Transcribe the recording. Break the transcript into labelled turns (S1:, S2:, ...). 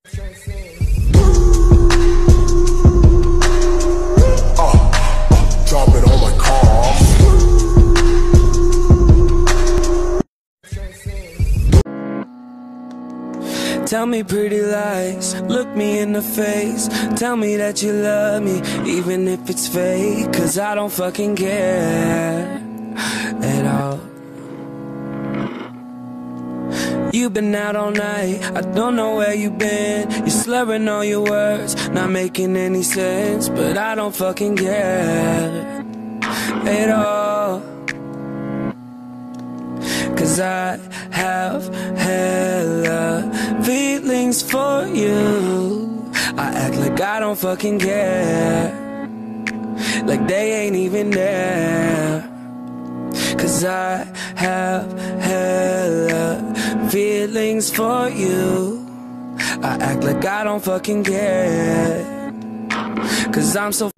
S1: Drop it on my car.
S2: Tell me pretty lies, look me in the face. Tell me that you love me, even if it's fake. Cause I don't fucking care at all. You've been out all night, I don't know where you've been. You're slurring all your words, not making any sense. But I don't fucking care at all. Cause I have hella feelings for you. I act like I don't fucking care, like they ain't even there. Cause I have hella feelings for you. I act like I don't fucking care, cause I'm so